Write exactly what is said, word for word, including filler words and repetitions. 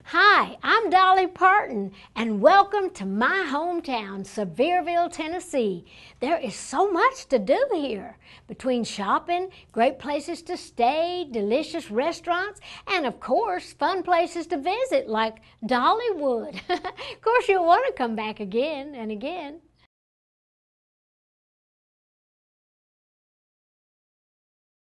Hi, I'm Dolly Parton, and welcome to my hometown, Sevierville, Tennessee. There is so much to do here. Between shopping, great places to stay, delicious restaurants, and of course, fun places to visit like Dollywood. Of course, you'll want to come back again and again.